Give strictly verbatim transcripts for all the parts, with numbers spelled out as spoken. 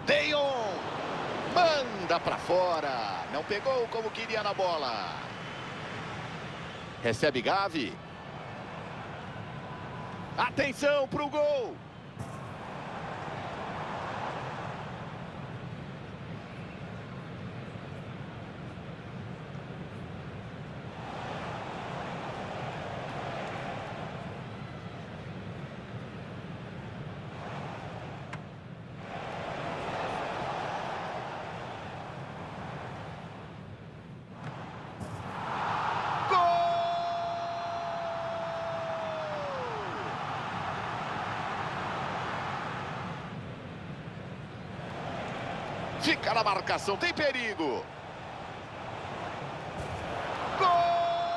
Deion manda pra fora. Não pegou como queria na bola. Recebe Gavi. Atenção pro gol. Fica na marcação, tem perigo. Gol!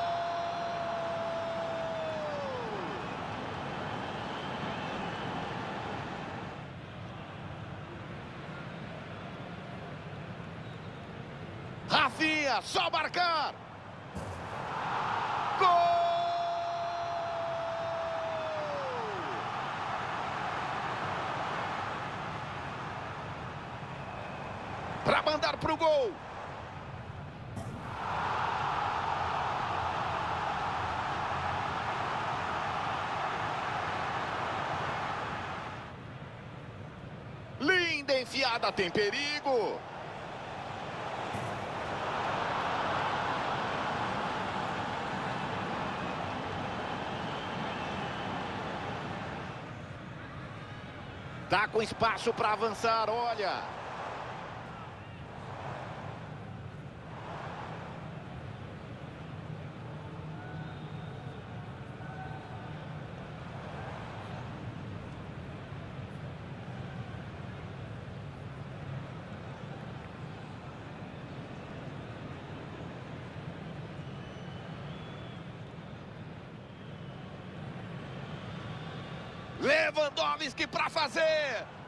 Rafinha, só marcar. Gol! Para mandar pro gol. Linda enfiada, tem perigo. Tá com espaço para avançar, olha. Lewandowski para fazer.